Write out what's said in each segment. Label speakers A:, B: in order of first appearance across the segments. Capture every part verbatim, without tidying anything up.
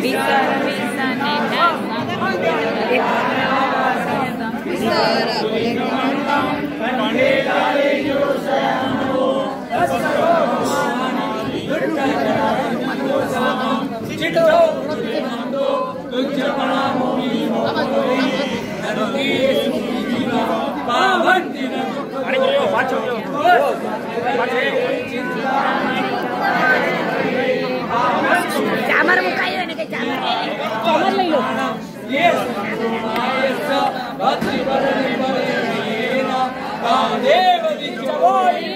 A: चामर मुकाई है ना चामर चामर ले लो ये देव दिचवोई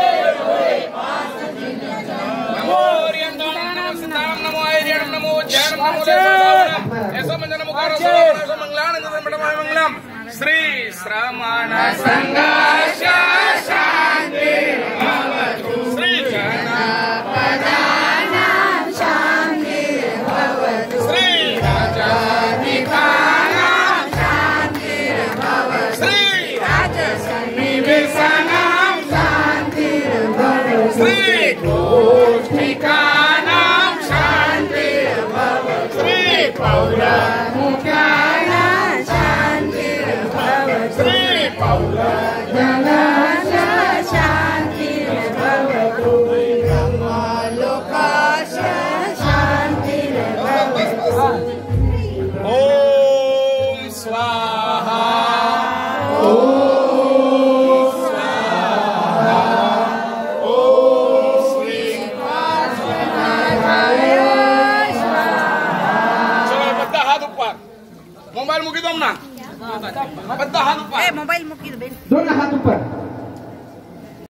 A: नमो रियंदानम नमो नमो आयर्यम नमो जयम नमो ऐसा मंजन मुखार सर्वनाश मंगलान नमः मंगलम श्री श्रमण संघ शांति भवतु श्री गणपदानां शांति भवतु श्री राजाधिकानां शांति भवतु श्री राजसन्निवेशानां शांति भवतु श्री गोष्ठिकानां शांति भवतु श्री पौरमुख्यानां शांति भवतु श्री पौरजनानां शांति भवतु ब्रह्मलोकास्य शांति भवतु ओम स्वाहा ओम स्वाहा ओम श्री वासुदेवाय स्वाहा। चलो बद्दा हाथ ऊपर मोबाइल मुकी दो ना बद्दा हाथ ऊपर मोबाइल मुकी दो।